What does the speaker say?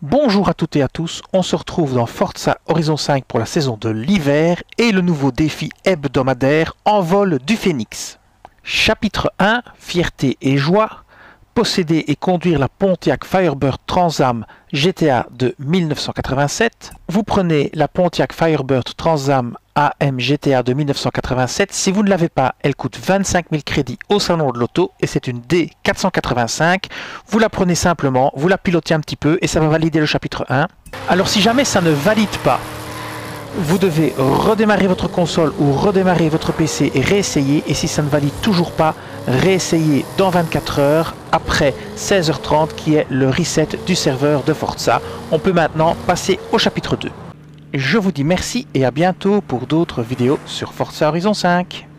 Bonjour à toutes et à tous, on se retrouve dans Forza Horizon 5 pour la saison de l'hiver et le nouveau défi hebdomadaire Envol du Phénix. Chapitre 1, Fierté et joie. Posséder et conduire la Pontiac Firebird Trans-Am GTA de 1987. Vous prenez la Pontiac Firebird Trans-Am AM GTA de 1987. Si vous ne l'avez pas, elle coûte 25 000 crédits au salon de l'auto et c'est une D485. Vous la prenez simplement, vous la pilotez un petit peu et ça va valider le chapitre 1. Alors si jamais ça ne valide pas, vous devez redémarrer votre console ou redémarrer votre PC et réessayer. Et si ça ne valide toujours pas, réessayer dans 24 heures après 16h30 qui est le reset du serveur de Forza. On peut maintenant passer au chapitre 2. Je vous dis merci et à bientôt pour d'autres vidéos sur Forza Horizon 5.